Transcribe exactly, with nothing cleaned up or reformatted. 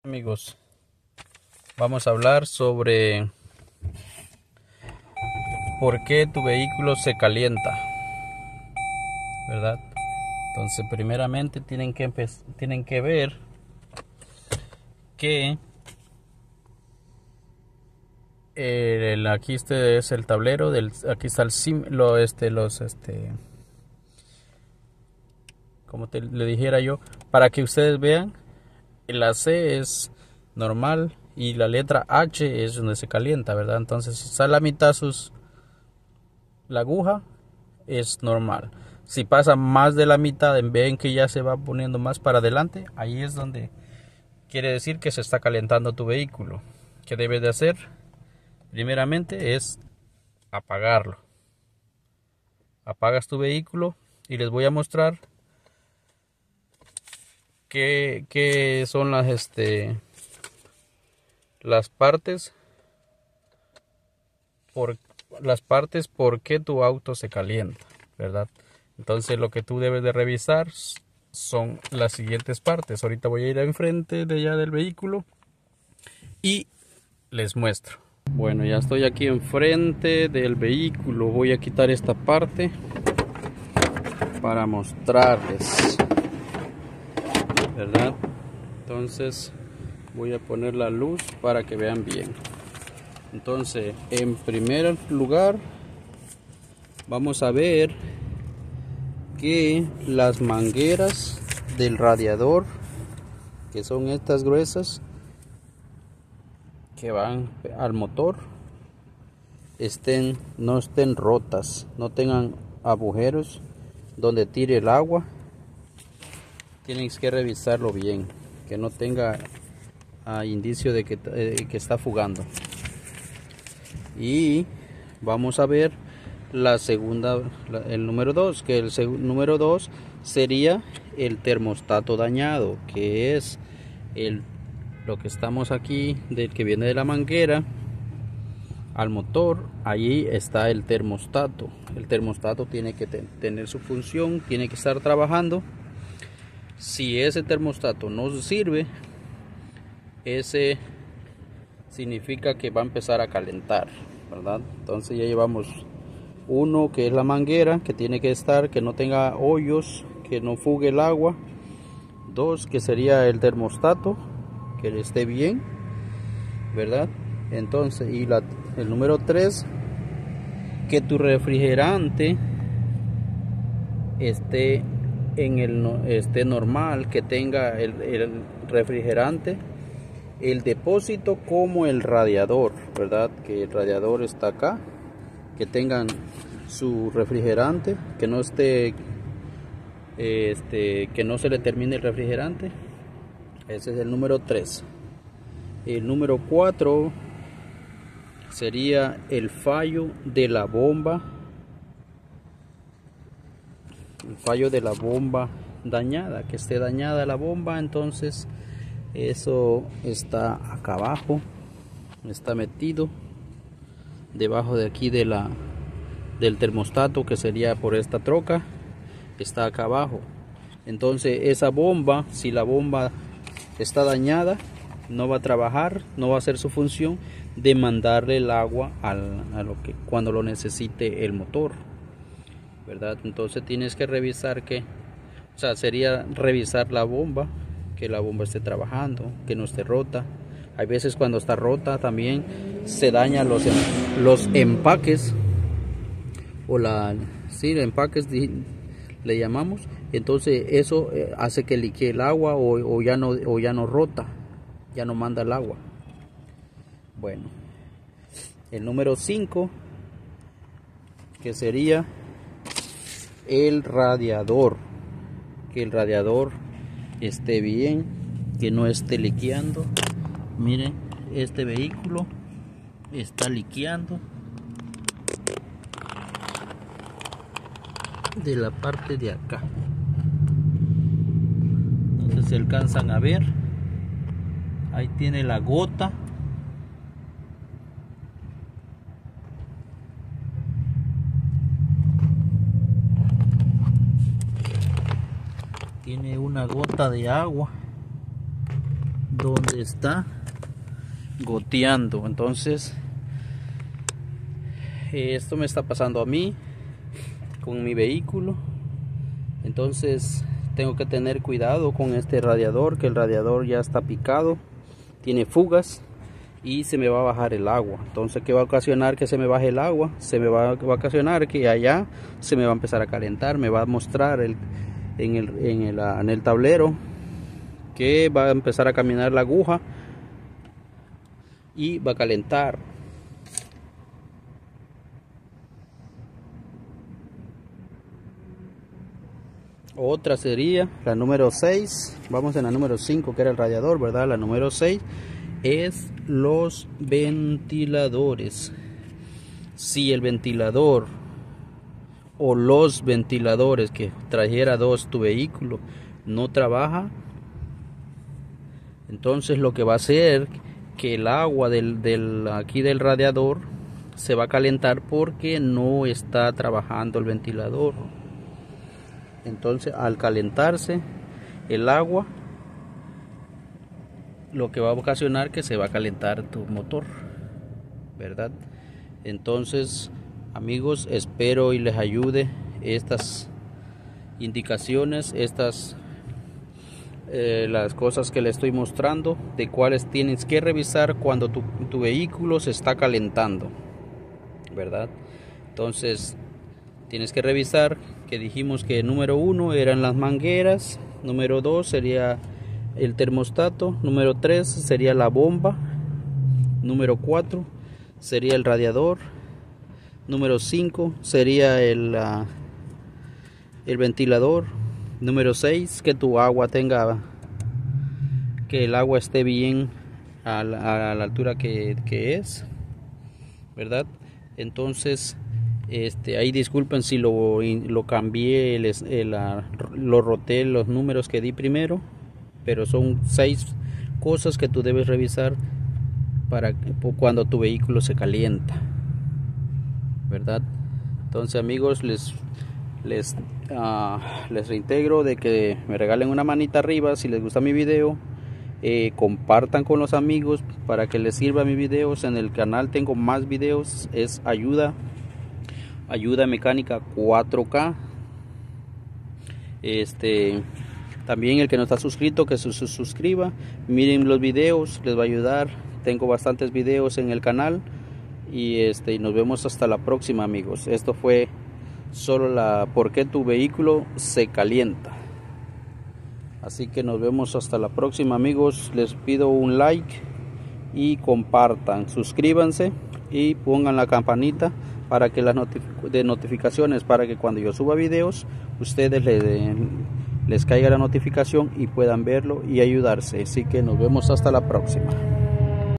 Amigos, vamos a hablar sobre por qué tu vehículo se calienta, ¿verdad? Entonces, primeramente tienen que tienen que ver que el, aquí este es el tablero del, aquí está el sim, lo este los este como te, le dijera yo, para que ustedes vean. La C es normal y la letra H es donde se calienta, ¿verdad? Entonces, si está a la mitad sus la aguja es normal. Si pasa más de la mitad, ven que ya se va poniendo más para adelante, ahí es donde quiere decir que se está calentando tu vehículo. ¿Qué debes de hacer? Primeramente es apagarlo. Apagas tu vehículo y les voy a mostrar qué, qué son las este las partes por las partes por qué tu auto se calienta, ¿verdad? Entonces lo que tú debes de revisar son las siguientes partes. Ahorita voy a ir enfrente de allá del vehículo y les muestro. Bueno, ya estoy aquí enfrente del vehículo. Voy a quitar esta parte para mostrarles, ¿verdad? Entonces voy a poner la luz para que vean bien. Entonces, en primer lugar, vamos a ver que las mangueras del radiador, que son estas gruesas que van al motor, estén, no estén rotas, no tengan agujeros donde tire el agua. Tienes que revisarlo bien, que no tenga uh, indicio de que, eh, que está fugando. Y vamos a ver la segunda, la, el número dos, que el número dos sería el termostato dañado, que es el lo que estamos aquí, del que viene de la manguera al motor. Allí está el termostato. El termostato tiene que ten, tener su función, tiene que estar trabajando. Si ese termostato no sirve, ese significa que va a empezar a calentar, ¿verdad? Entonces ya llevamos uno, que es la manguera, que tiene que estar, que no tenga hoyos, que no fugue el agua. Dos, que sería el termostato, que esté bien, ¿verdad? Entonces, y la, el número tres, que tu refrigerante esté en el esté normal, que tenga el, el refrigerante, el depósito como el radiador, ¿verdad? Que el radiador está acá, que tengan su refrigerante, que no esté este que no se le termine el refrigerante. Ese es el número tres. El número cuatro sería el fallo de la bomba, el fallo de la bomba dañada, que esté dañada la bomba. Entonces eso está acá abajo, está metido debajo de aquí de la del termostato, que sería por esta troca, está acá abajo. Entonces esa bomba, si la bomba está dañada, no va a trabajar, no va a hacer su función de mandarle el agua al, a lo que cuando lo necesite el motor, ¿verdad? Entonces tienes que revisar que, o sea, sería revisar la bomba, que la bomba esté trabajando, que no esté rota. Hay veces cuando está rota también se dañan los, los empaques, o la, sí, empaques le llamamos. Entonces eso hace que liquee el agua, o, o, ya no, o ya no rota, ya no manda el agua. Bueno, el número cinco, que sería el radiador, que el radiador esté bien, que no esté liqueando. Miren, este vehículo está liqueando de la parte de acá. Entonces se alcanzan a ver, ahí tiene la gota. Tiene una gota de agua. donde está goteando. Entonces esto me está pasando a mí con mi vehículo. Entonces tengo que tener cuidado con este radiador, que el radiador ya está picado, tiene fugas y se me va a bajar el agua. Entonces, ¿qué va a ocasionar que se me baje el agua? Se me va, va a ocasionar que allá se me va a empezar a calentar. Me va a mostrar el, en, el, en, el, en el tablero que va a empezar a caminar la aguja y va a calentar. Otra sería la número seis. Vamos en la número cinco, que era el radiador, ¿verdad? La número seis es los ventiladores. Si el ventilador o los ventiladores que trajera dos tu vehículo no trabaja, entonces lo que va a hacer que el agua del, del aquí del radiador se va a calentar porque no está trabajando el ventilador. Entonces, al calentarse el agua, lo que va a ocasionar que se va a calentar tu motor, ¿verdad? Entonces, amigos, espero y les ayude estas indicaciones, estas eh, las cosas que les estoy mostrando, de cuáles tienes que revisar cuando tu, tu vehículo se está calentando, ¿verdad? Entonces, tienes que revisar que dijimos que número uno eran las mangueras, número dos sería el termostato, número tres sería la bomba, número cuatro sería el radiador, número cinco sería el, uh, el ventilador, número seis que tu agua tenga, que el agua esté bien a la, a la altura que, que es, ¿verdad? Entonces, Este, ahí disculpen si lo, lo cambié, les, el, lo roté los números que di primero, pero son seis cosas que tú debes revisar para cuando tu vehículo se calienta, ¿verdad? Entonces, amigos, les les uh, les reintegro de que me regalen una manita arriba si les gusta mi video, eh, compartan con los amigos para que les sirva mis videos. En el canal tengo más videos, es ayuda ayuda mecánica cuatro K. Este, también el que no está suscrito, que se suscriba, miren los videos, les va a ayudar. Tengo bastantes videos en el canal y este, y nos vemos hasta la próxima, amigos. Esto fue solo la por qué tu vehículo se calienta. Así que nos vemos hasta la próxima, amigos. Les pido un like y compartan, suscríbanse y pongan la campanita para que las notif de notificaciones, para que cuando yo suba videos ustedes les, les caiga la notificación y puedan verlo y ayudarse. Así que nos vemos hasta la próxima.